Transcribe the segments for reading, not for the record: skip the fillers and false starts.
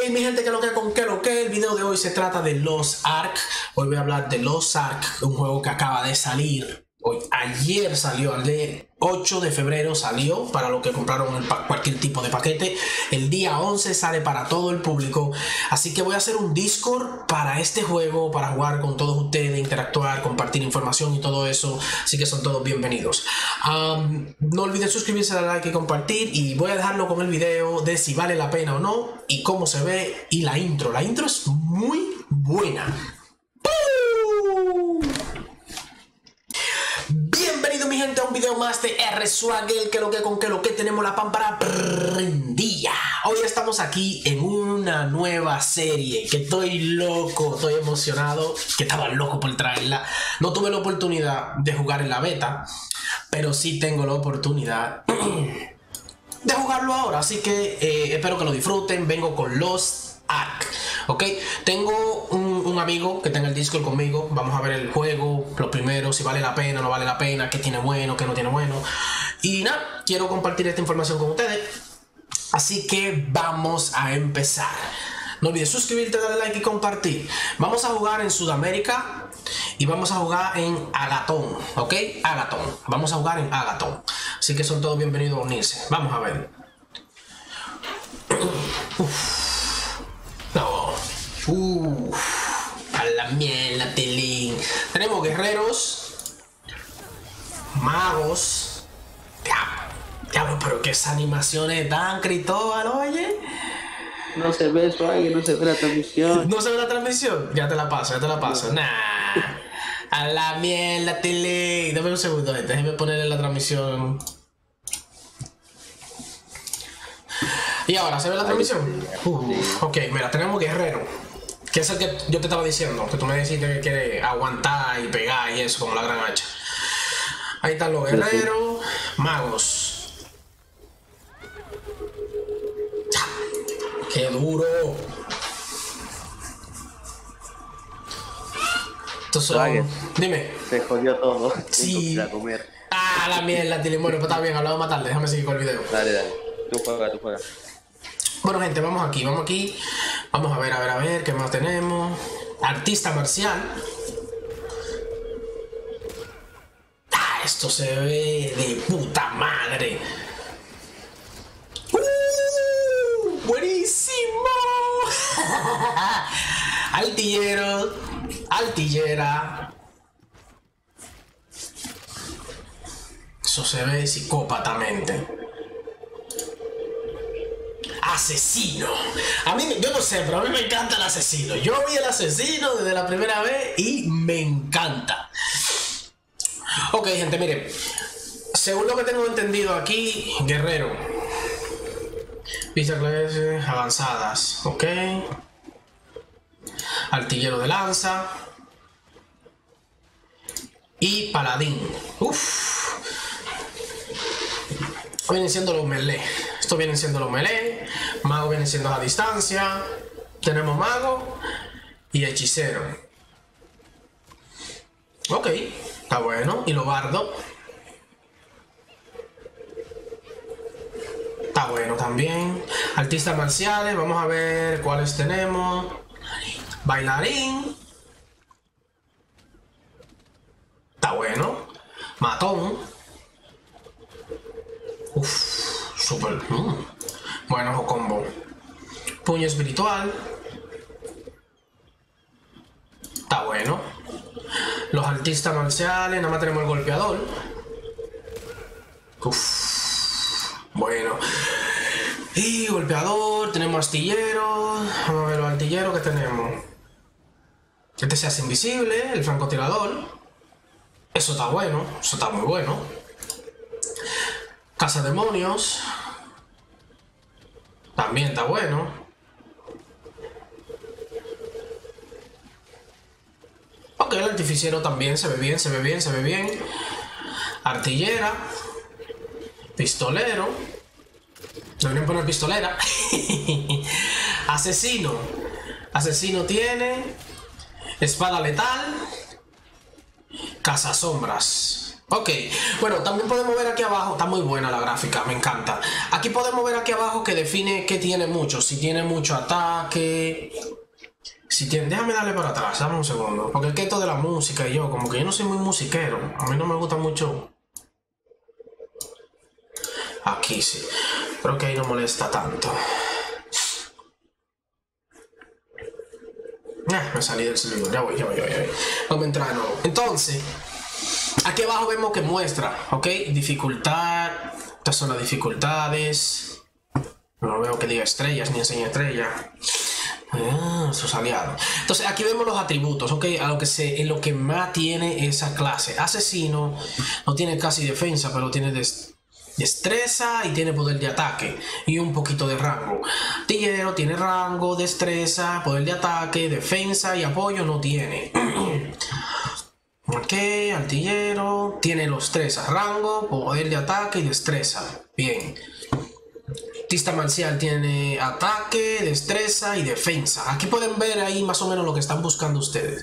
mi gente, que lo que con que lo que el video de hoy se trata de Lost Ark. Hoy voy a hablar de Lost Ark, un juego que acaba de salir. Ayer salió, el día 8 de febrero salió para los que compraron cualquier tipo de paquete. El día 11 sale para todo el público. Así que voy a hacer un Discord para este juego, para jugar con todos ustedes, interactuar, compartir información y todo eso. Así que son todos bienvenidos. No olviden suscribirse, darle like y compartir. Y voy a dejarlo con el video de si vale la pena o no y cómo se ve y la intro. La intro es muy buena. Bienvenido mi gente a un video más de R-Swaggle, que lo que tenemos la pámpara prendida. Hoy estamos aquí en una nueva serie que estoy loco, estoy emocionado, que estaba loco por traerla. No tuve la oportunidad de jugar en la beta, pero sí tengo la oportunidad de jugarlo ahora, así que espero que lo disfruten. Vengo con Lost Ark, ok. Tengo un amigo que está en el Discord conmigo. Vamos a ver el juego, lo primero, si vale la pena o no vale la pena, qué tiene bueno, qué no tiene bueno. Y nada, quiero compartir esta información con ustedes, así que vamos a empezar. No olvides suscribirte, darle like y compartir. Vamos a jugar en Sudamérica y vamos a jugar en Agathon, ok. Agathon, vamos a jugar en Agathon, así que son todos bienvenidos a unirse. Vamos a ver. No. A la mierda, Telín. Tenemos guerreros, magos. Diablo, pero que esas animaciones tan Cristóbal, oye. No se ve eso ahí, no se ve la transmisión. ¿No se ve la transmisión? Ya te la paso, ya te la paso. Nah. A la mierda, Telín. Dame un segundo, gente. Déjeme ponerle la transmisión. ¿Y ahora se ve la transmisión? Ok, mira, tenemos guerrero, que es el que yo te estaba diciendo, que tú me dijiste que quiere aguantar y pegar y eso, como la gran hacha. Ahí están los guerreros, magos. ¡Qué duro! Entonces, dime. Se jodió todo. Sí. A comer. Ah, la mierda, Tilly. Bueno, pues está bien, hablamos más tarde. Déjame seguir con el video. Dale. Tú juega. Bueno, gente, vamos aquí. Vamos a ver qué más tenemos. Artista marcial. Ah, esto se ve de puta madre. ¡Buenísimo! Artillero, artillera. Eso se ve psicópatamente. Asesino. A mí, yo no sé, pero a mí me encanta el asesino. Yo vi el asesino desde la primera vez y me encanta. Ok, gente, miren. Según lo que tengo entendido aquí, guerrero. Pistas clases avanzadas. Ok. Artillero de lanza. Y paladín. Uff. Vienen siendo los melee. Esto vienen siendo los melee. Mago viene siendo a la distancia. Tenemos mago y hechicero. Ok, está bueno. Y los bardos. Está bueno también. Artistas marciales. Vamos a ver cuáles tenemos. Bailarín. Está bueno. Matón. Uff, super. Bueno, combo. Puño espiritual. Está bueno. Los artistas marciales. Nada más tenemos el golpeador. Uff. Bueno. Y golpeador. Tenemos astillero. Vamos a ver los artilleros que tenemos. Este se hace invisible. El francotirador. Eso está bueno. Eso está muy bueno. Cazademonios. También está bueno. Ok, el artificiero también se ve bien. Artillera. Pistolero. Deberían poner pistolera. Asesino. Asesino tiene espada letal. Cazasombras. Ok, bueno, también podemos ver aquí abajo, está muy buena la gráfica, me encanta. Aquí podemos ver aquí abajo que define que tiene mucho, si tiene mucho ataque, si tiene... Déjame darle para atrás, dame un segundo, porque es que esto de la música y yo, como que yo no soy muy musiquero, a mí no me gusta mucho. Aquí sí, creo que ahí no molesta tanto. Me salí del servidor, ya voy. Vamos a entrar de nuevo. Entonces... aquí abajo vemos que muestra, ¿ok? Dificultad, estas son las dificultades. No veo que diga estrellas ni enseña estrellas. Sus aliados. Entonces aquí vemos los atributos, ¿ok? En lo que más tiene esa clase. Asesino no tiene casi defensa, pero tiene destreza y tiene poder de ataque y un poquito de rango. Artillero tiene rango, destreza, poder de ataque, defensa y apoyo no tiene. Ok, artillero, tiene los tres, rango, poder de ataque y destreza. Bien. Artista marcial tiene ataque, destreza y defensa. Aquí pueden ver ahí más o menos lo que están buscando ustedes.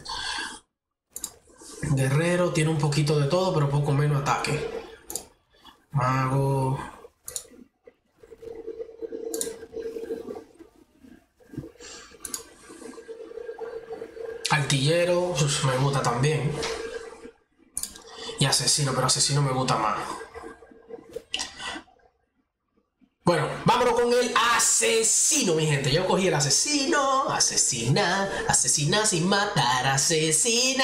Guerrero tiene un poquito de todo, pero poco menos ataque. Mago. Artillero, me gusta también. Y asesino, pero asesino me gusta más. Bueno, vámonos con el asesino, mi gente. Yo cogí el asesino, asesina sin matar, asesina.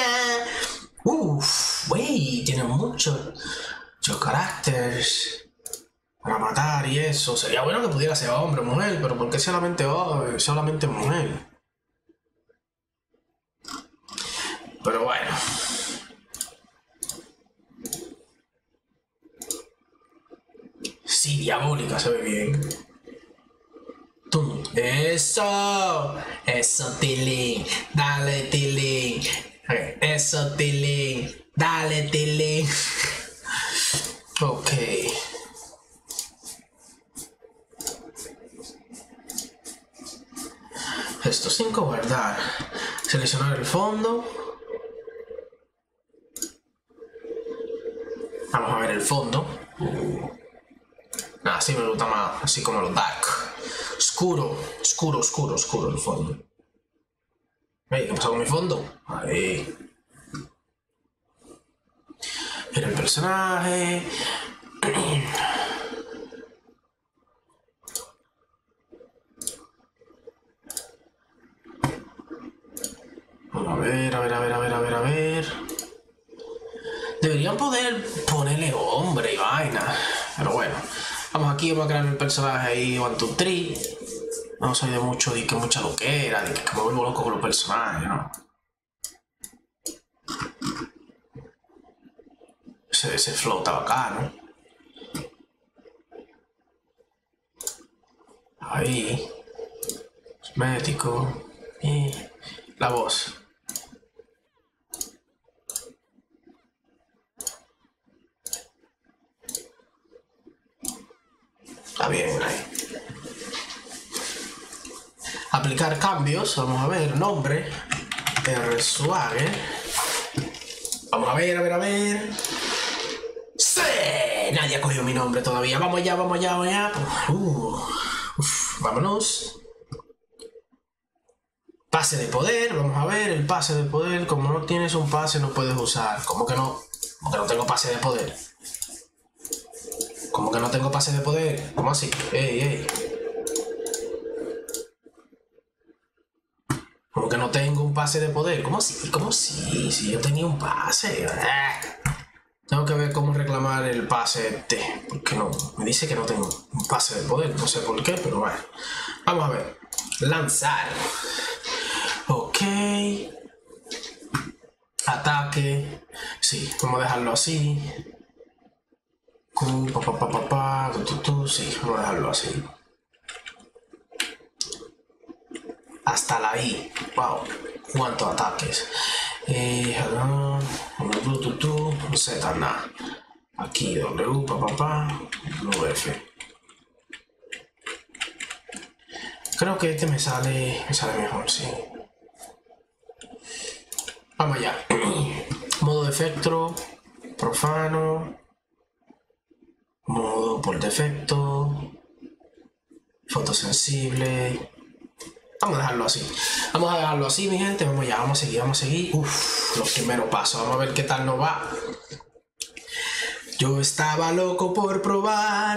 Wey, tiene mucho carácter para matar y eso. Sería bueno que pudiera ser hombre o mujer, pero ¿por qué solamente mujer? Pero bueno. Sí, diabólica, se ve bien. ¡Tum! ¡Eso! ¡Eso, Tilín! ¡Dale, Tilín! ¡Eso, Tilín! ¡Dale, Tilín! Ok. Esto sin guardar. Seleccionar el fondo. Vamos a ver el fondo. Nada, así me gusta más, así como los dark. Oscuro el fondo. ¿Qué pasa con mi fondo? Ahí. Mira el personaje. Vamos a ver. Deberían poder ponerle hombre y vaina. Pero bueno. Vamos aquí, vamos a crear el personaje ahí, 1, 2, 3. No soy de mucho, de que mucha loquera, de que me vuelvo loco con los personajes, ¿no? Ese flow está bacano. Ahí. Cosmético. Y la voz. Está bien ahí. Aplicar cambios. Vamos a ver. Nombre. RSwagger. Vamos a ver. ¡Sí! Nadie ha cogido mi nombre todavía. Vamos allá. Vámonos. Pase de poder. Vamos a ver el pase de poder. Como no tienes un pase, no puedes usar. ¿Cómo que no? Porque no tengo pase de poder. ¿Cómo que no tengo pase de poder? ¿Cómo así? ¡Ey! ¿Cómo que no tengo un pase de poder? ¿Cómo así? Si yo tenía un pase. Tengo que ver cómo reclamar el pase porque no, me dice que no tengo un pase de poder. No sé por qué, pero bueno. Vamos a ver. Lanzar. Ok. Ataque. Sí, vamos a dejarlo así. Sí, vamos a dejarlo así. Hasta la I. Wow. ¿Cuántos ataques? No Z, nada. Aquí W, F. Creo que este me sale mejor, sí. Vamos allá. Modo de efecto. profano, modo por defecto, fotosensible. Vamos a dejarlo así. Vamos a dejarlo así, mi gente. Vamos a seguir. Uf, los primeros pasos. Vamos a ver qué tal nos va. Yo estaba loco por probar.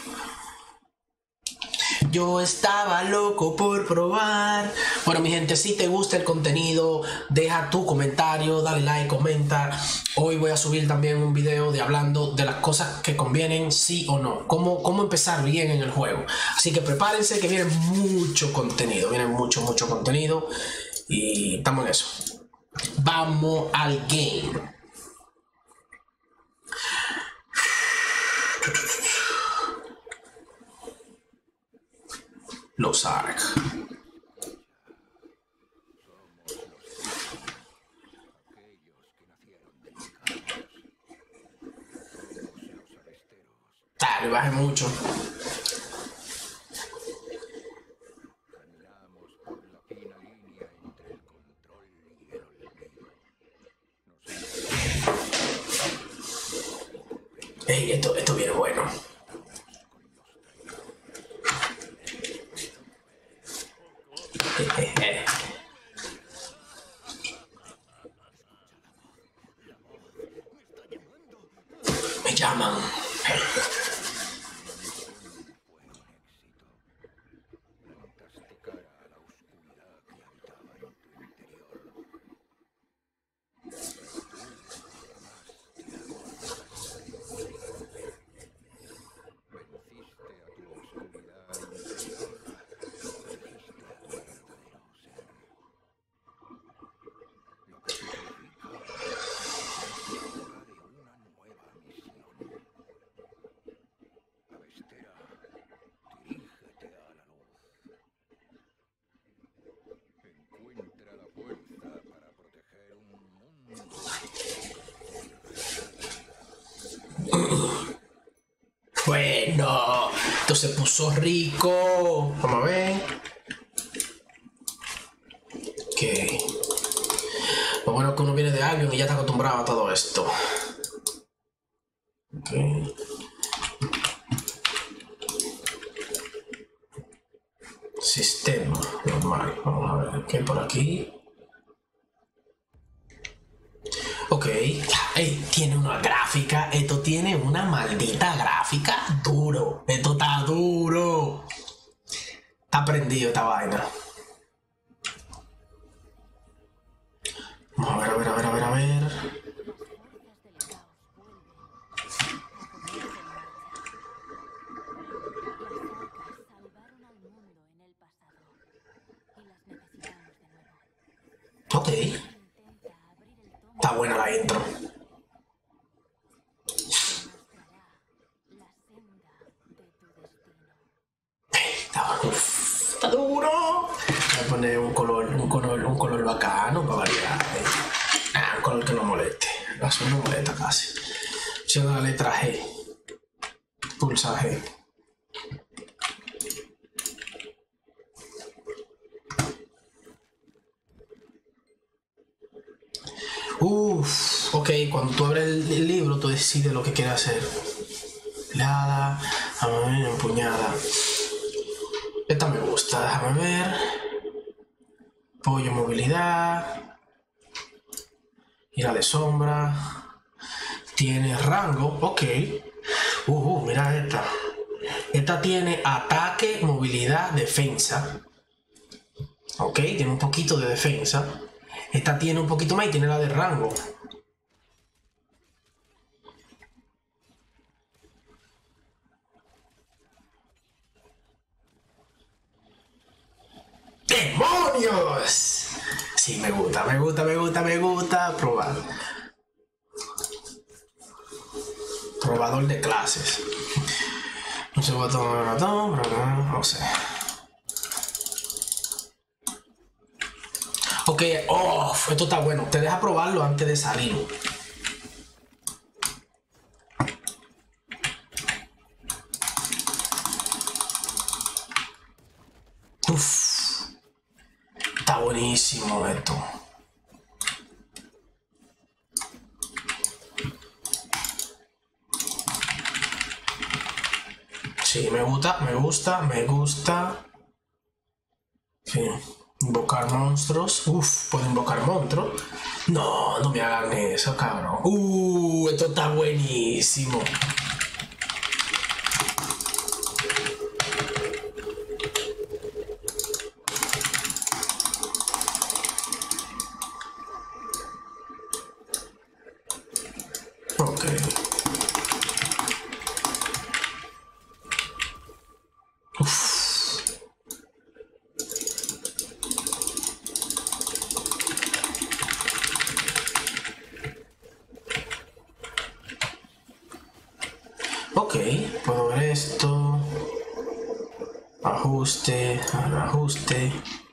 Bueno, mi gente, si te gusta el contenido, deja tu comentario, dale like, comenta. Hoy voy a subir también un video de hablando de las cosas que convienen, sí o no. Cómo empezar bien en el juego. Así que prepárense que viene mucho contenido. Viene mucho contenido. Y estamos en eso. Vamos al game. Los Ark. Le bajé mucho. Ey, esto viene bueno. Me llaman. Bueno, esto se puso rico. Vamos a ver. Ok. Lo bueno es que uno viene de Albion y ya está acostumbrado a todo esto. Ok. Sistema normal. Vamos a ver qué hay por aquí. Ok, hey, tiene una gráfica, esto tiene una maldita gráfica duro, esto está duro, está prendido esta vaina. Vamos a ver. Ok. Está buena la intro. Está duro. Voy a poner un color bacano para variar. Un color que no moleste. El azul no molesta casi. Siendo la letra G. Pulsa G. Ok, cuando tú abres el libro, tú decides lo que quieres hacer. Pelada, empuñada. Esta me gusta, déjame ver. Apoyo, movilidad. Ira de sombra. Tiene rango, ok. Mira esta. Esta tiene ataque, movilidad, defensa. Ok, tiene un poquito de defensa. Esta tiene un poquito más y tiene la de rango. ¡Demonios! Sí, me gusta. Probar. Probador de clases. No sé botón, no sé. Ok, esto está bueno. Te deja probarlo antes de salir. Está buenísimo esto. Sí, me gusta, me gusta, me gusta. Sí. Invocar monstruos. Uf, puedo invocar monstruos. No, no me hagan eso, cabrón. Esto está buenísimo. Ok. Ok, puedo ver esto. Ajuste, ajuste.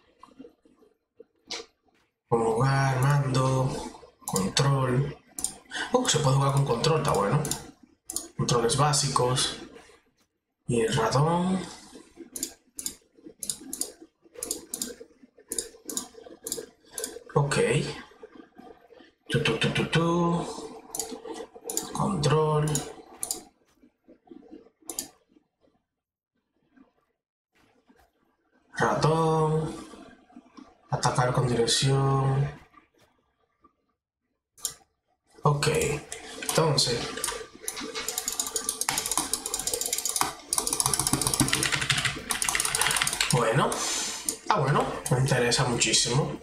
Jugar, mando, control. Se puede jugar con control, está bueno. Controles básicos. Y el ratón. Ok. Control. Ratón. Atacar con dirección. Ok. Entonces. Bueno. Está bueno. Me interesa muchísimo.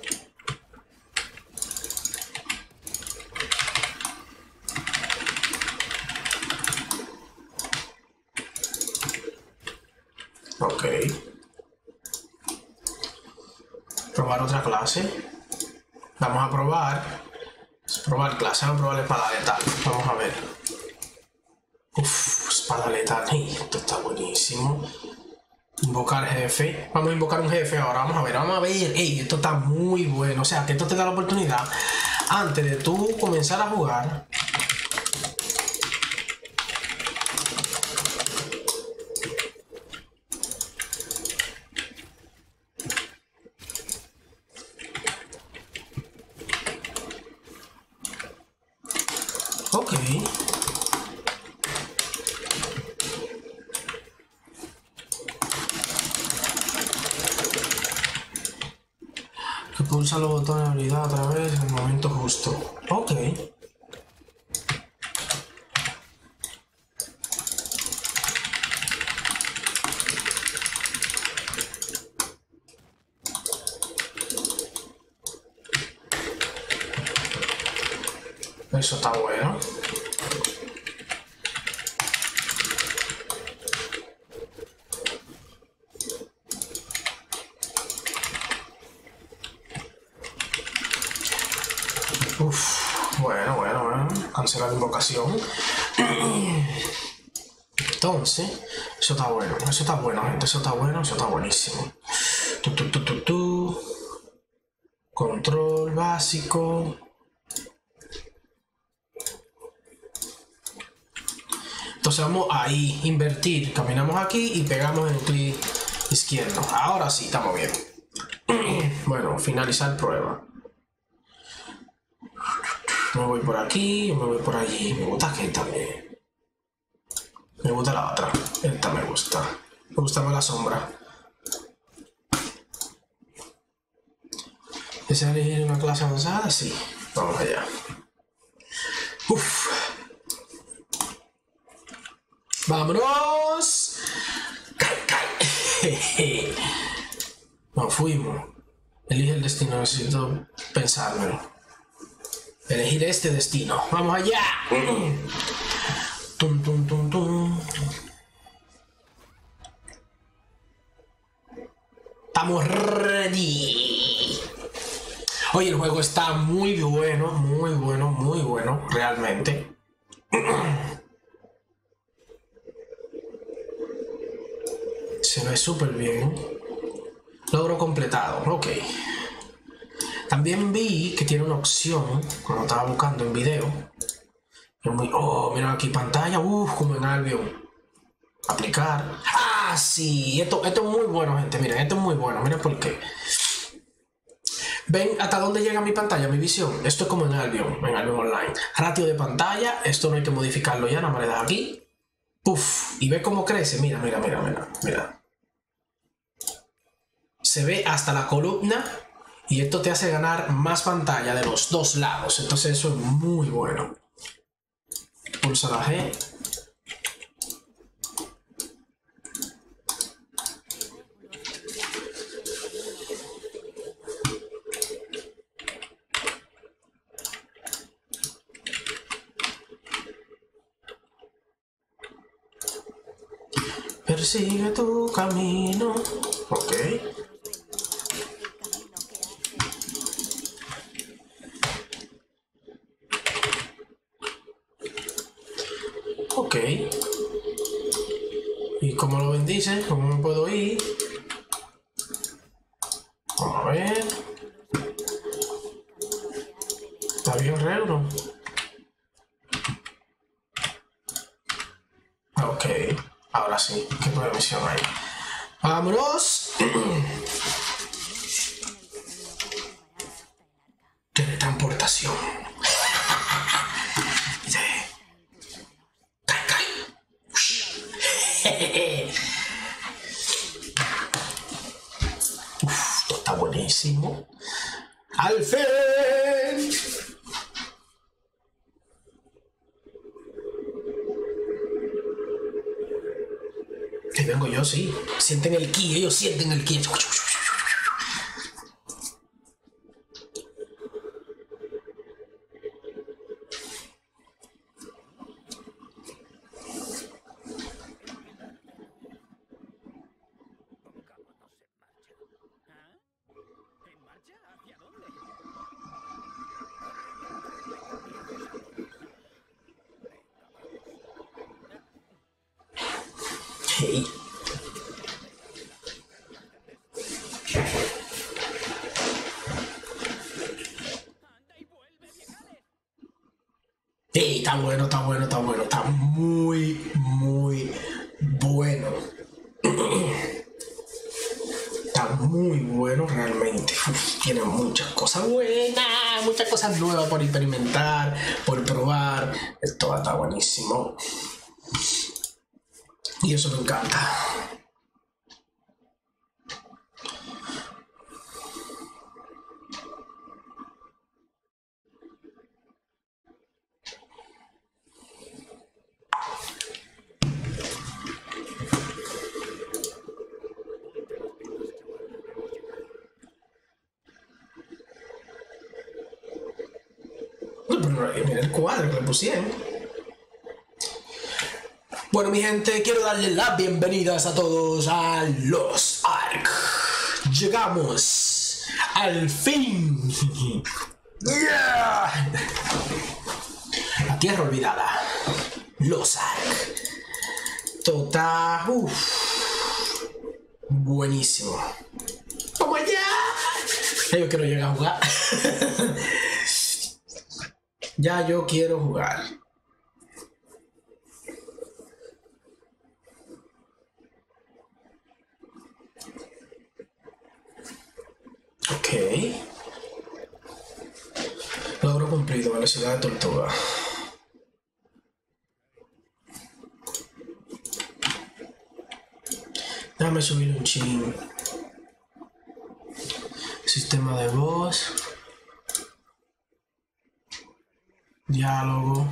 Ok. Probar otra clase. Vamos a probar. Probar clase. Vamos a probar la espada letal. Vamos a ver. Espada letal. Esto está buenísimo. Invocar jefe. Vamos a invocar un jefe ahora. Vamos a ver. Vamos a ver. Esto está muy bueno. O sea, que esto te da la oportunidad. Antes de tú comenzar a jugar. Ok. Que pulsa los botones de habilidad otra vez en el momento justo. Ok. Eso está bueno. Bueno. Cancelar la invocación. Entonces, eso está bueno, gente. Eso está bueno, eso está buenísimo. Control básico. Entonces vamos ahí, invertir, caminamos aquí y pegamos en el clic izquierdo. Ahora sí, estamos bien. Bueno, finalizar prueba. Me voy por aquí, me voy por allí. Me gusta que también. Me gusta la otra. Esta me gusta. Me gusta más la sombra. ¿Desea elegir una clase avanzada? Sí. Vamos allá. ¡Vámonos! Nos fuimos. Elige el destino, necesito pensármelo. Elegir este destino. ¡Vamos allá! Tum, tum, tum, tum. Estamos ready. Oye, el juego está muy bueno, realmente. Se ve súper bien. Logro completado, ok. También vi que tiene una opción, cuando estaba buscando en video. Mira aquí pantalla, como en Albion. Aplicar. Ah, sí, esto es muy bueno, gente. Miren, esto es muy bueno. Miren por qué. ¿Ven hasta dónde llega mi pantalla, mi visión? Esto es como en Albion Online. Ratio de pantalla, esto no hay que modificarlo ya, nada más le das aquí. Uf, y ve cómo crece. Mira, mira, mira, mira, mira. Se ve hasta la columna y esto te hace ganar más pantalla de los dos lados. Entonces eso es muy bueno. Pulsa la G. Persigue tu camino. Ok. Ok. ¿Y cómo lo bendice? ¿Cómo me puedo ir? Vamos a ver. ¿Está bien, Reuro? Ok. Ahora sí. ¿Qué programación hay? ¡Vámonos! Teletransportación. ¡Cae, cae! Uf, esto está buenísimo. ¡Al fin! Que vengo yo, sí. Sienten el ki, ellos sienten el ki. Hey. Sí, está bueno, está bueno, está bueno, está muy, muy bueno. Está muy bueno realmente. Uf, tiene muchas cosas buenas, muchas cosas nuevas por experimentar, por probar. Esto está buenísimo. Y eso me encanta. Mira el cuadro que le pusieron. Bueno, mi gente, quiero darle las bienvenidas a todos a Lost Ark. Llegamos al fin. Yeah. La tierra olvidada. Lost Ark. Total. Buenísimo. ¡Vamos allá! Yo quiero llegar a jugar. Ya yo quiero jugar. Ok. Logro cumplido, velocidad de tortuga. Déjame subir un chin. Sistema de voz. Diálogo.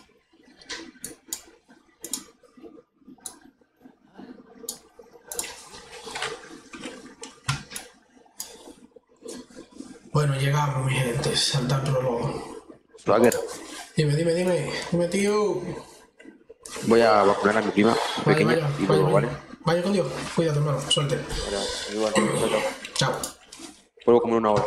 Bueno, llegamos, mi gente. Saltar prólogo. Swagger, Dime, tío. voy a vacunar a mi prima pequeña y luego, ¿vale? Vaya con Dios. Cuídate, hermano. Suerte. Vale, igual, chao. Chao. Vuelvo como en una hora.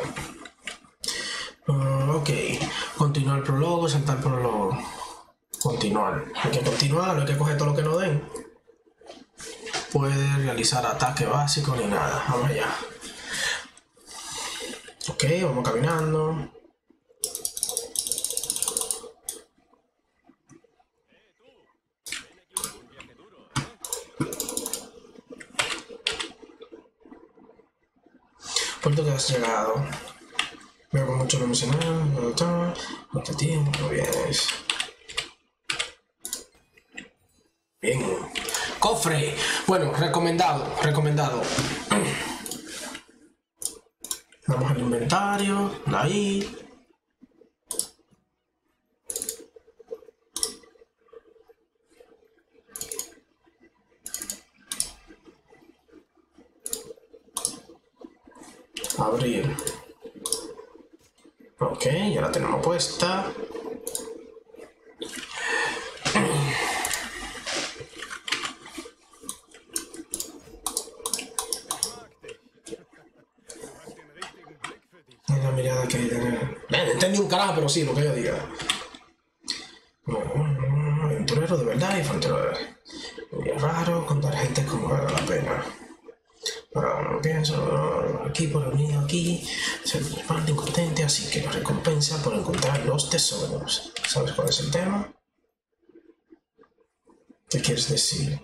Ok. Continuar el prólogo, saltar el prólogo. Continuar. Hay que continuar, no hay que coger todo lo que nos den. Puede realizar ataque básico ni nada. Vamos allá. Ok, vamos caminando. ¿Cuánto te has llegado? Veo con mucho emocional. ¿Cuánto tiempo vienes? Bien. cofre. Bueno, recomendado, recomendado. Vamos al inventario, ahí. Abrir. Ok, ya la tenemos puesta. Es la mirada que hay que tener. Entendí un carajo, pero sí, lo que yo diga. Aventurero de verdad y aventurero. Muy raro contar gente como vale la pena. Pero no pienso, aquí por el niño aquí, se parte incontente, así que la recompensa por encontrar los tesoros. ¿Sabes cuál es el tema? ¿Qué quieres decir?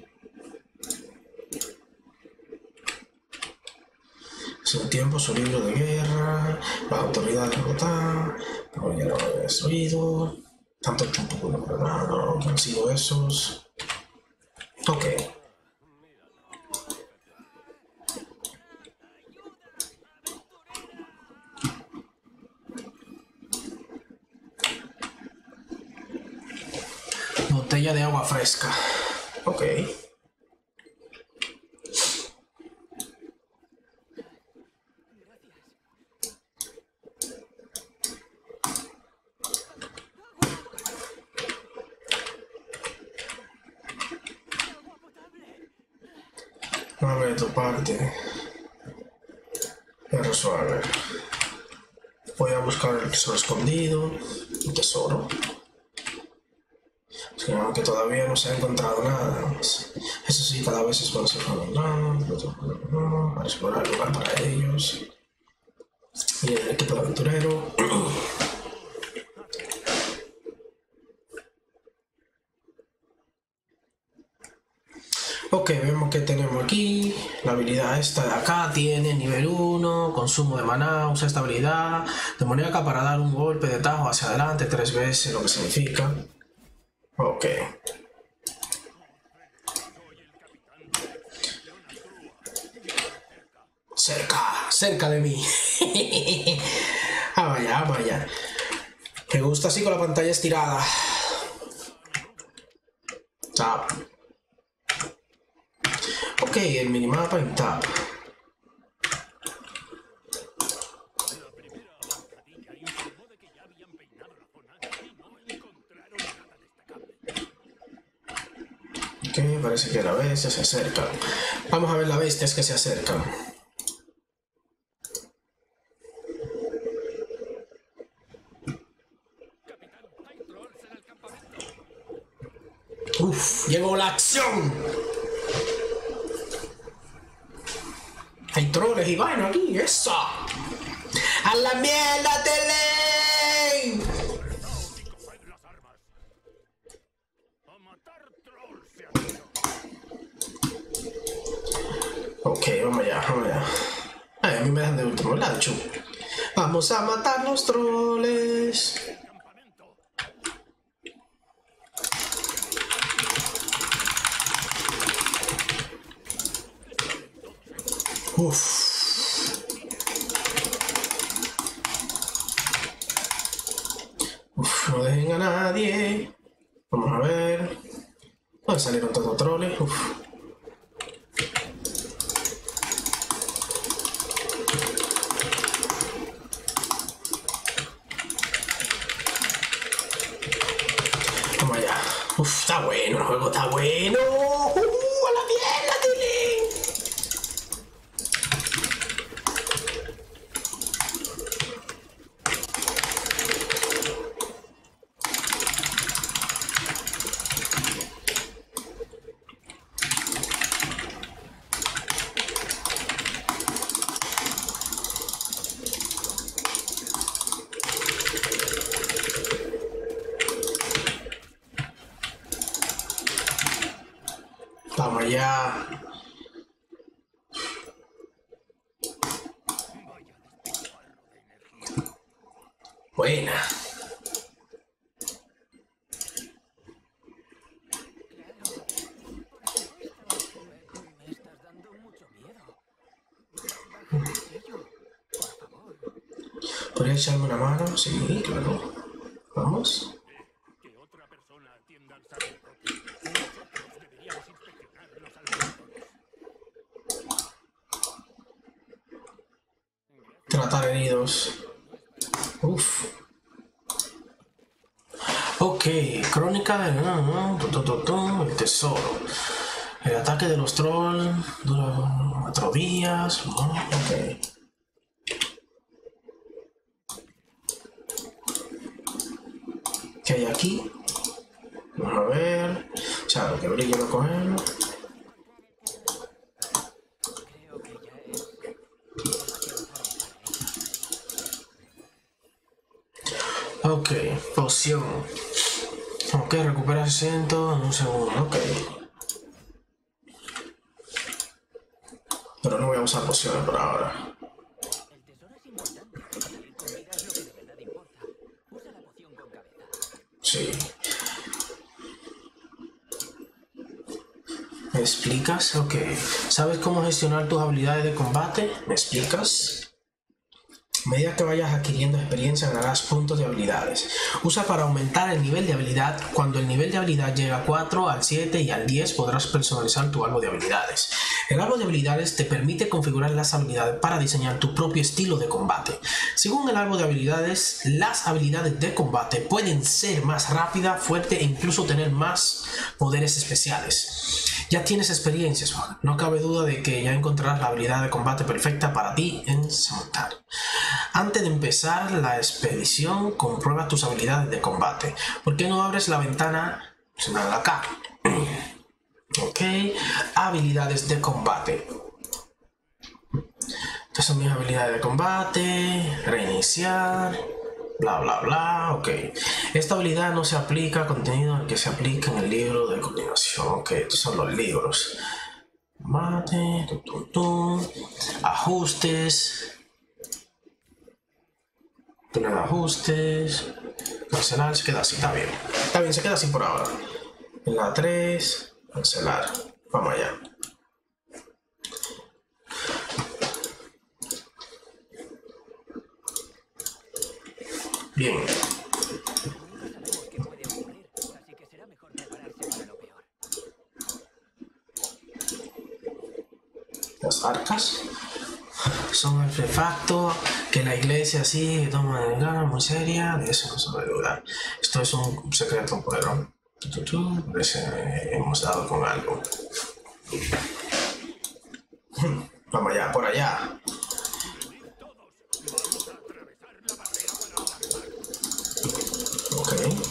Hace un tiempo su libro de guerra, las autoridades derrotadas, pero ya lo he destruido, tanto tiempo como no, que han sido esos. Ok. Botella de agua fresca. Ok. A ver tu parte. Perro suave. Voy a buscar el tesoro escondido. Un tesoro. Sí, aunque todavía no se ha encontrado nada. Eso sí, cada vez es bueno para explorar el lugar para ellos. Y el equipo de aventurero. Ok, vemos que tenemos aquí la habilidad esta de acá, tiene nivel 1, consumo de maná, usa esta habilidad demoníaca para dar un golpe de tajo hacia adelante 3 veces, lo que significa. Ok. Cerca de mí. Vaya, vaya. Me gusta así con la pantalla estirada. Tap. Ok, el minimapa en tap. Ok, parece que la bestia se acerca. Vamos a ver las bestias que se acercan. Uf, llegó la acción. Hay troles y vaina aquí, eso. ¡A la mierda, Tele! Ok, vamos allá, vamos allá. Ay, a mí me dan de último lancho. Vamos a matar los troles. Uf. Uf, no dejen a nadie. Vamos a ver. ¿Dónde salieron todos los troles? Uf. Vamos allá. Uf, está bueno, el juego está bueno. A la mierda, Tilly. Vamos allá. Buena. ¿Podría echarme una mano? Sí, claro. Vamos. Tratar heridos. Uf. Ok, crónica de... el tesoro. El ataque de los trolls dura 4 días. Ok. ¿Qué hay aquí? Vamos a ver. O sea, lo que brilla lo cogemos. Ok, poción. Ok, recupera 60 en un segundo. Ok. Pero no voy a usar pociones por ahora. Sí. ¿Me explicas? Ok. ¿Sabes cómo gestionar tus habilidades de combate? ¿Me explicas? A medida que vayas adquiriendo experiencia ganarás puntos de habilidades. Usa para aumentar el nivel de habilidad. Cuando el nivel de habilidad llega a 4, al 7 y al 10 podrás personalizar tu árbol de habilidades. El árbol de habilidades te permite configurar las habilidades para diseñar tu propio estilo de combate. Según el árbol de habilidades, las habilidades de combate pueden ser más rápidas, fuertes e incluso tener más poderes especiales. Ya tienes experiencia, Swag. No cabe duda de que ya encontrarás la habilidad de combate perfecta para ti en Samantar. Antes de empezar la expedición, comprueba tus habilidades de combate. ¿Por qué no abres la ventana? Nada acá. Ok, habilidades de combate. Estas son mis habilidades de combate. Reiniciar. Bla bla bla. Ok. Esta habilidad no se aplica a contenido al que se aplica en el libro de continuación. Ok, estos son los libros. Combate. Ajustes. Tener ajustes. Cancelar. Se queda así. Está bien. Está bien, se queda así por ahora. En la 3. Cancelar. Vamos allá. Bien. Las arcas son artefactos que la iglesia sí toma en gana muy seria, de eso no se puede dudar. Esto es un secreto, pero hemos dado con algo. Vamos allá, por allá. Ok.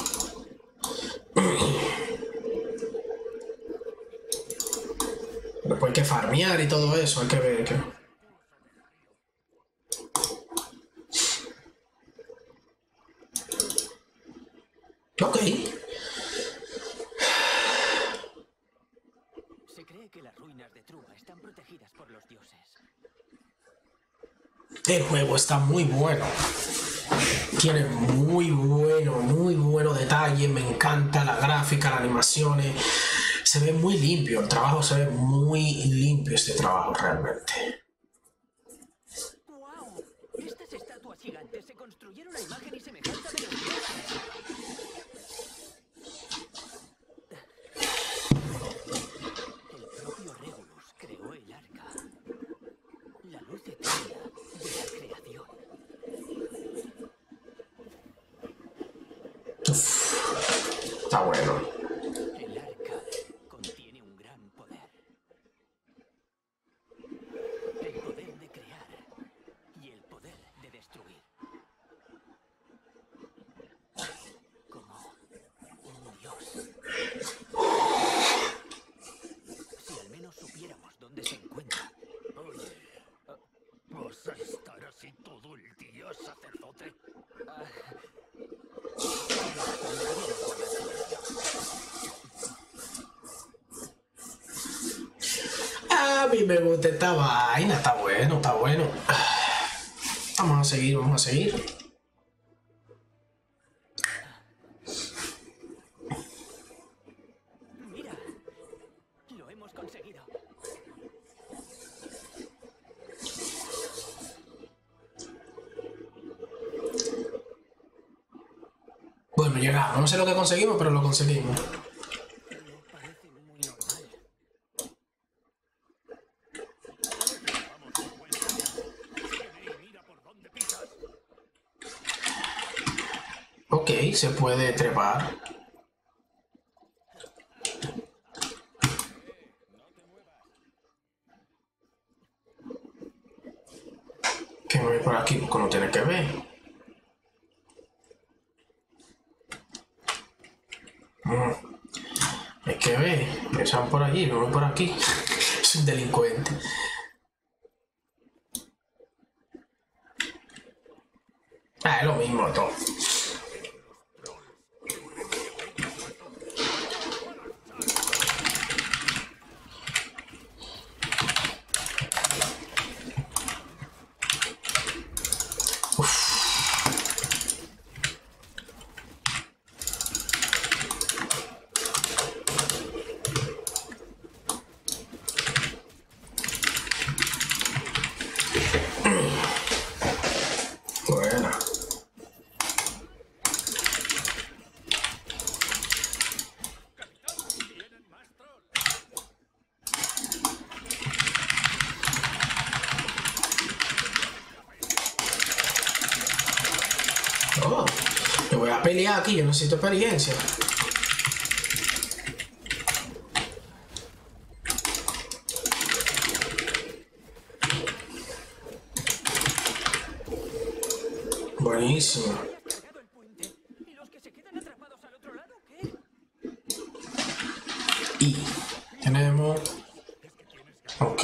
Después hay que farmear y todo eso, hay que ver que... Ok. Se cree que las ruinas de Trua están protegidas por los dioses. El juego está muy bueno. Tiene muy bueno detalle. Me encanta la gráfica, las animaciones. Se ve muy limpio. El trabajo se ve muy limpio, este trabajo realmente. ¡Wow! Estas estatuas gigantes se construyeron a imagen y semejanza de los dioses. El propio Regulus creó el arca. La luz eterna de la creación. Está bueno. El arca contiene un gran poder. El poder de crear y el poder de destruir. Como un dios. Si al menos supiéramos dónde se encuentra. Oye, ¿vas a estar así todo el día, sacerdote? A mí me gusta esta vaina. Está bueno, está bueno. Vamos a seguir, vamos a seguir. Mira, lo hemos conseguido. pero llegamos. No sé lo que conseguimos, pero lo conseguimos. Parece muy normal. Ok, se puede trepar. Que me voy por aquí porque no tiene que ver. Hay que ver. Empiezan por allí, me voy por aquí. Es un delincuente. Ah, es lo mismo todo. Buena. Oh, yo voy a pelear aquí, yo necesito experiencia. Buenísimo. Cargado el puente. ¿Y los que se quedan atrapados al otro lado qué? Y tenemos... Ok.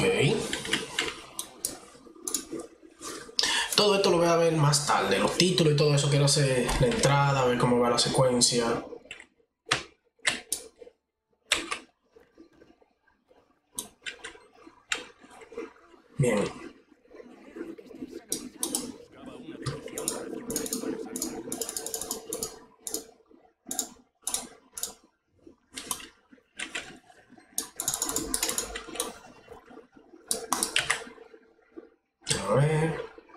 Todo esto lo voy a ver más tarde, los títulos y todo eso. Quiero hacer la entrada, ver cómo va la secuencia. Bien. A ver.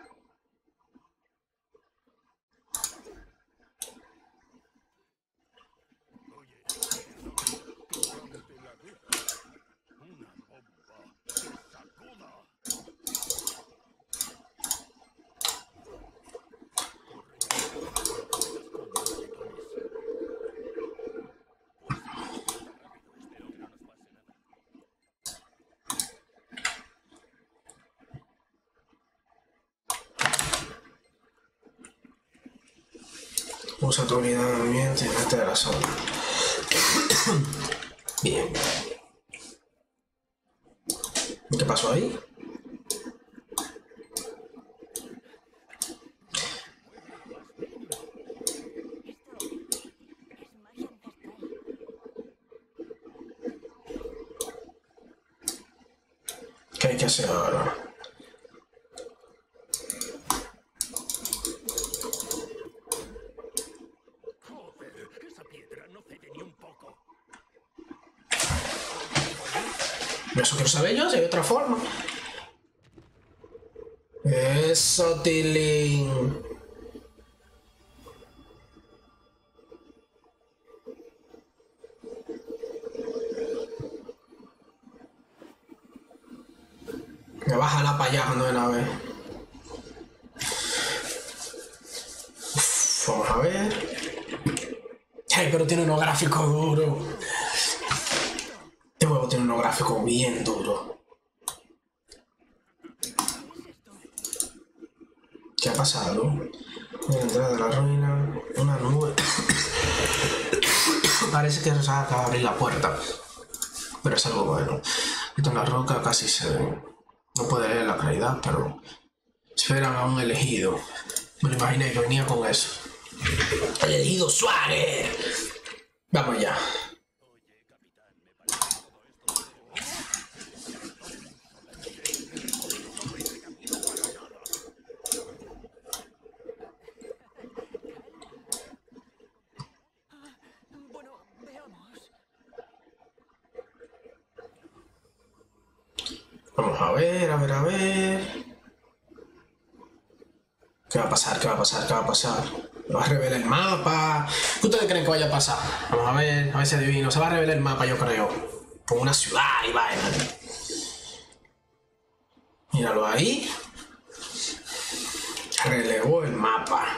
Usa tu unidad de ambiente y vete de la zona. Bien. ¿Y qué pasó ahí? ¿Qué hay que hacer ahora? Esa piedra no cede ni un poco. Eso quiero saber yo, si hay otra forma. Eso, Tilín. Me va a jalar para allá cuando ven a ver. Uf, vamos a ver. Ay, pero tiene unos gráficos duros. Este juego tiene unos gráficos bien duros. ¿Qué ha pasado? En la entrada de la ruina, una nube. Parece que se acaba de abrir la puerta. Pero es algo bueno. Esto en la roca casi se ve. No puede leer la claridad, pero esperan a un elegido. Me lo imaginé que venía con eso. El elegido Suárez. Vamos ya. Bueno, veamos. Vamos a ver, a ver, a ver. ¿Qué va a pasar? ¿Qué va a pasar? ¿Qué va a pasar? Va a revelar el mapa. ¿Qué ustedes creen que vaya a pasar? Vamos a ver si adivino. Se va a revelar el mapa, yo creo. Como una ciudad y vaina. Míralo ahí. Relevó el mapa.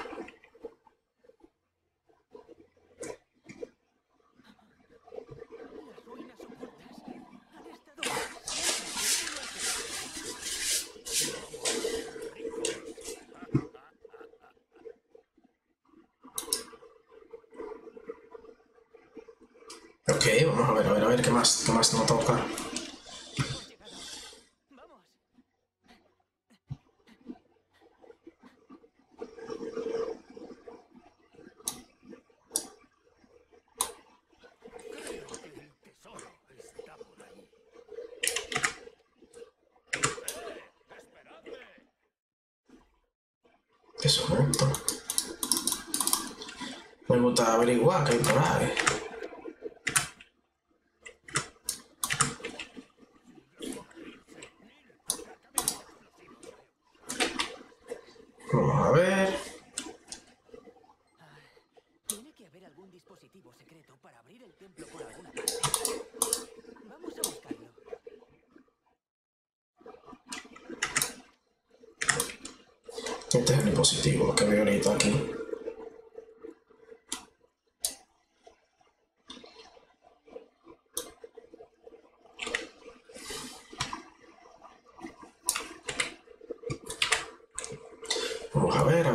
Ok, vamos a ver qué más nos toca. ¿Qué es esto? Me gusta averiguar qué hay por ahí. Vamos a ver. Tiene que haber algún dispositivo secreto para abrir el templo por alguna parte. Vamos a buscarlo. Este es el dispositivo que veo ahorita aquí. Vamos a ver.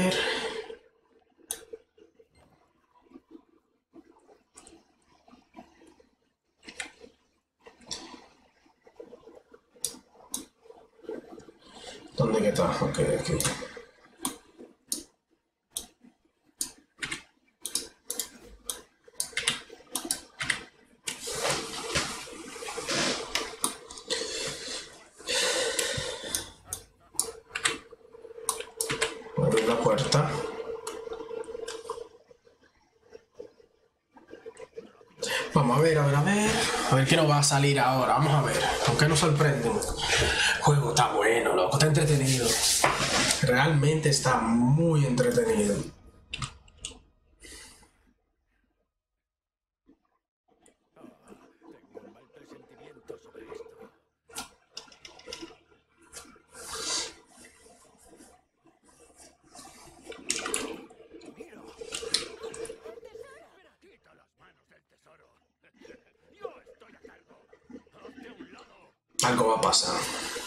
¿Dónde que está? Ok, aquí. Voy a abrir la puerta. Vamos a ver. A ver qué nos va a salir ahora. Vamos a ver. ¿Con qué nos sorprende? El juego está bueno, loco. Está entretenido. Realmente está muy entretenido. Tengo un mal presentimiento sobre esto. ¡Mira! ¡Quita las manos del tesoro! ¡Yo estoy a cargo! ¡Hazte a un lado! Algo va a pasar.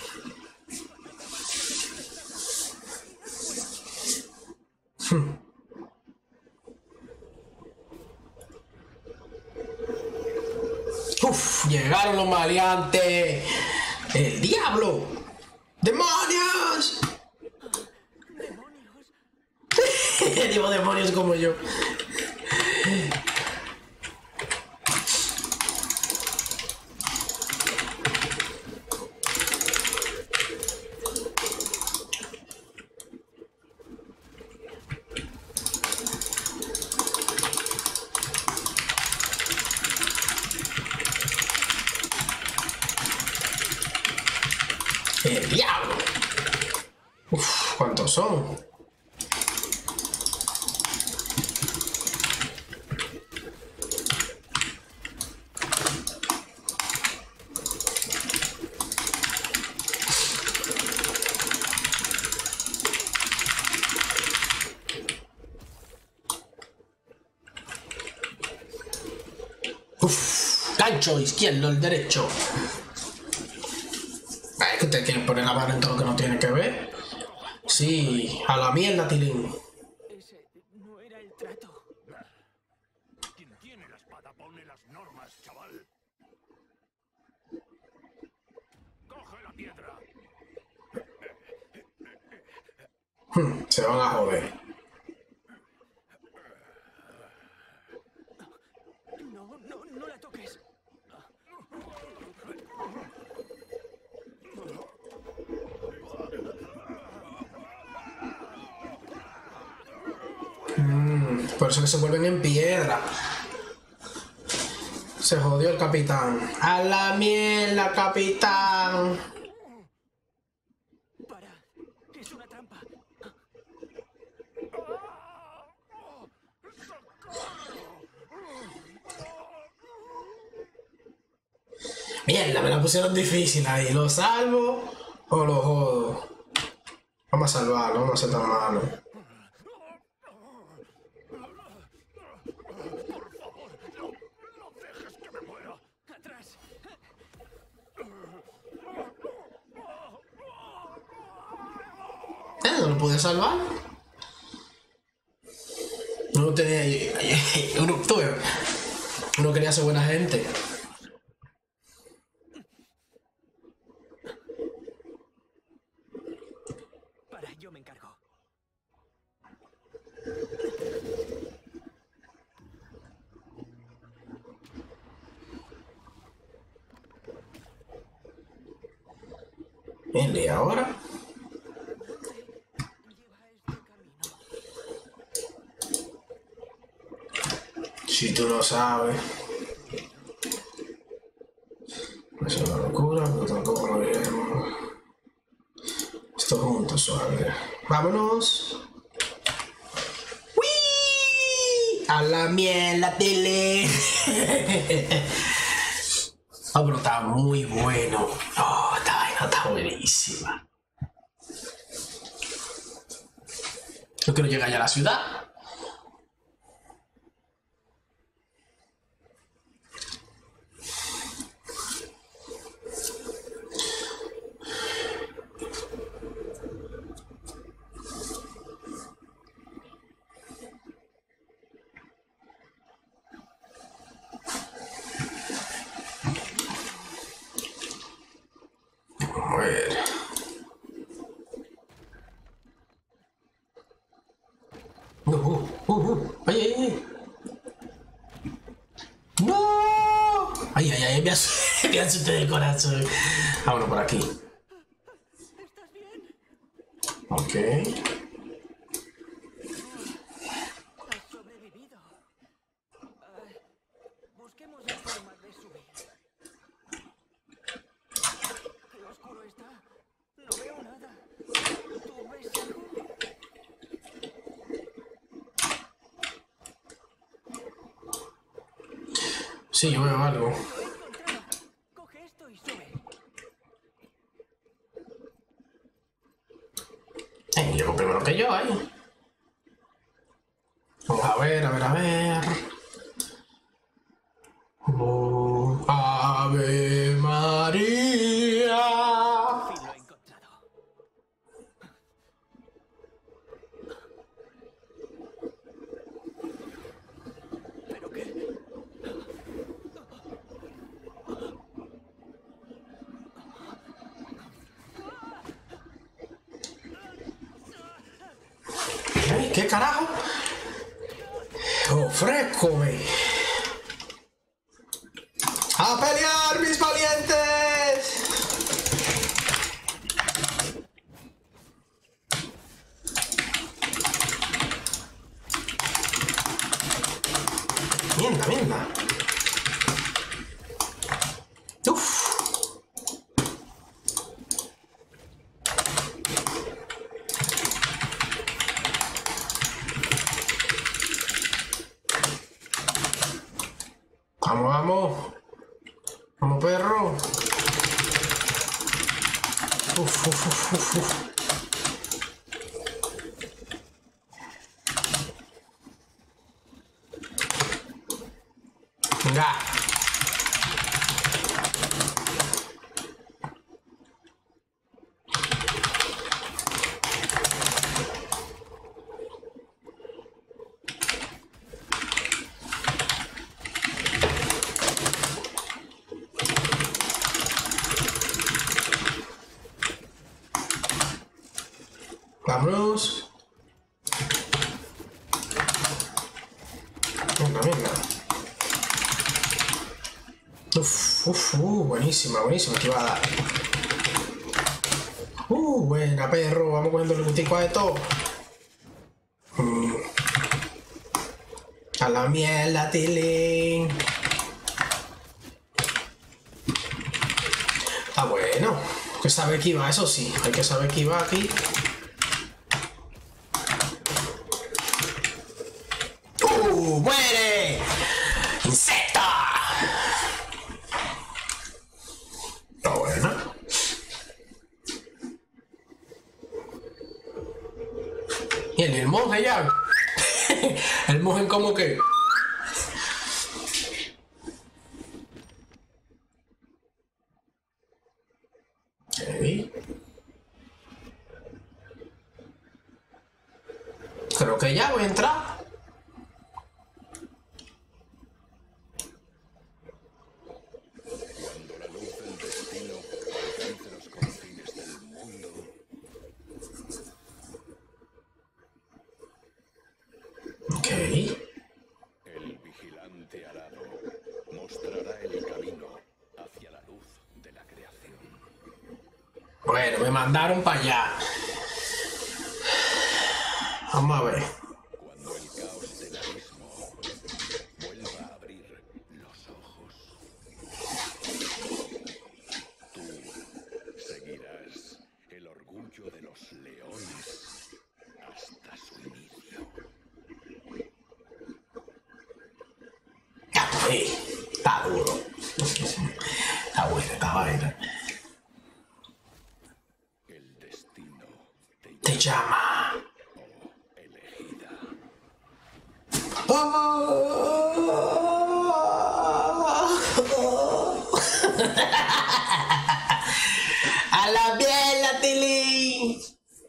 Uf, llegaron los maleantes. El diablo. ¡Demonios! ¡Demonios! Digo demonios como yo. El diablo. Uf, ¿cuántos son? Uf, gancho izquierdo, el derecho. Es que ustedes quieren poner la mano en todo lo que no tiene que ver. Sí, a la mierda, Tilín. Ese no era el trato. Quien tiene la espada pone las normas, chaval. ¡Coge la piedra! Se van a joder. No la toques. Por eso que se vuelven en piedra. Se jodió el capitán. ¡A la mierda, capitán! Para. Es una trampa. Mierda, me la pusieron difícil ahí. ¿Lo salvo o lo jodo? Vamos a salvarlo, vamos a ser tan malo. ¿No lo pude salvar? No tenía... Uno quería ser buena gente. Para, yo me encargo. Bien, ¿y ahora? Si tú lo sabes. Es una locura, pero tampoco lo veremos. Esto juntos, suave. ¡Vámonos! ¡Uy! ¡A la mierda, tele! Oh, pero está muy bueno. Oh, esta vaina está buenísima. Yo quiero llegar ya a la ciudad. A ver. Ay, ay, ay. No. Ay, ay, ay, me asusté del corazón. Vámonos por aquí. ¿Estás bien? Ok. Has sobrevivido. Busquemos la forma de subir. Qué oscuro está. No veo nada. ¿Tú ves algo? Sí, yo veo algo. Lo he encontrado. Coge esto y sube. Llego primero que yo ahí. Vamos a ver, a ver, a ver. Oh, Ave María. Por fin lo he encontrado. ¿Pero qué? Ay, ¿qué carajo? ¡Ofrézcome! ¡A pelear, mis valientes! Mierda, mierda. Uf. Vamos, vamos. Vamos, perro. Uf, uf, uf, uf, uf. Venga. Vámonos. Venga, venga. Buenísima, buenísima esquivada. Buena, perro. Vamos cogiendo el gustico de todo. A la mierda, tele. Ah, bueno. Hay que saber que iba, eso sí. Hay que saber que iba aquí. ¡Muere! ¡Insecta! Y el monje ya. El monje como que... Okay. Creo que ya voy a entrar. Cuando la luz del destino alcance los confines del mundo, Ok. el vigilante alado mostrará el camino hacia la luz de la creación. Bueno, me mandaron para allá. Vamos a ver. Cuando el caos del abismo vuelva a abrir los ojos, tú seguirás el orgullo de los leones hasta su inicio. Está duro. Está buena esta vaina. El destino Te llama. elegida. A la biela, Tilín.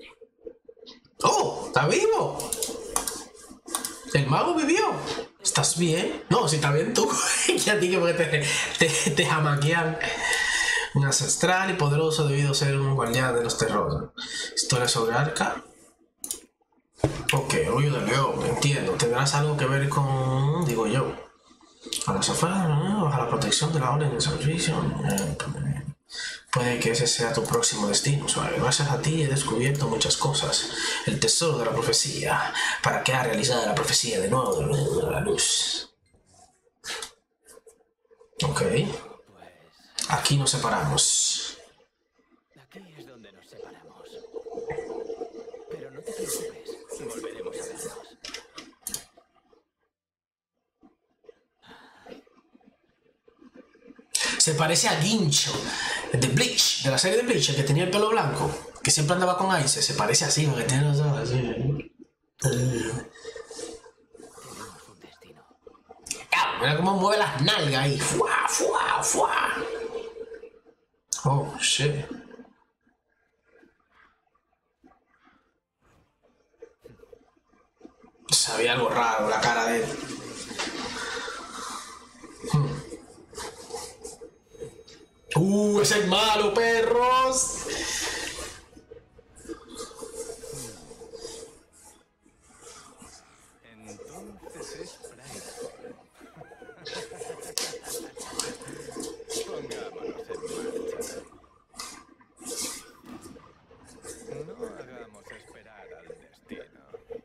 Oh, ¿está vivo? El mago vivió. ¿Estás bien? No, si está bien tú. Ya dije porque te jamaquean. Un ancestral y poderoso debido a ser un guardián de los terrores. Historia sobre Arca. Ok, orgullo de león, entiendo. ¿Tendrás algo que ver con, digo yo, a las afueras, bajo la protección de la orden de servicio? Puede que ese sea tu próximo destino, suave. Gracias a ti he descubierto muchas cosas. El tesoro de la profecía, para que ha realizado la profecía de nuevo de la luz. Ok. Aquí nos separamos. Aquí es donde nos separamos. Pero no te preocupes, volveremos a vernos. Se parece a Guincho, de Bleach, de la serie de Bleach, el que tenía el pelo blanco, que siempre andaba con Ice. Se parece así, porque tiene los ojos así. Tenemos un destino. Mira cómo mueve las nalgas ahí. ¡Fua, fua, fua! Oh, shit. Sabía algo raro la cara de él. Ese es malo, perros. Entonces es Brightfall. Pongámonos en marcha. No hagamos esperar al destino.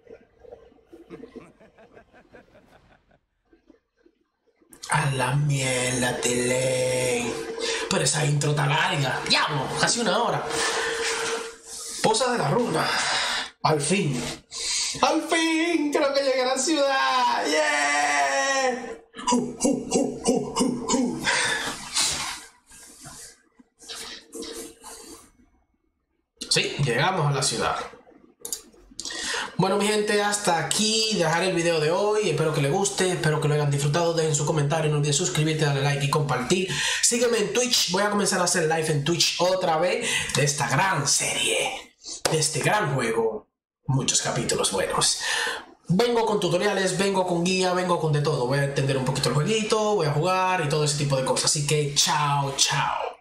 A la mierda, Tilén. Pero esa intro está larga. Diablo, casi una hora. Posa de la runa. Al fin. Al fin. Creo que llegué a la ciudad. Yeah. Sí, llegamos a la ciudad. Bueno, mi gente, hasta aquí dejaré el video de hoy. Espero que les guste, espero que lo hayan disfrutado. Dejen su comentario, no olviden suscribirte, darle like y compartir. Sígueme en Twitch, voy a comenzar a hacer live en Twitch otra vez de esta gran serie, de este gran juego. Muchos capítulos buenos. Vengo con tutoriales, vengo con guía, vengo con de todo. Voy a entender un poquito el jueguito, voy a jugar y todo ese tipo de cosas. Así que chao, chao.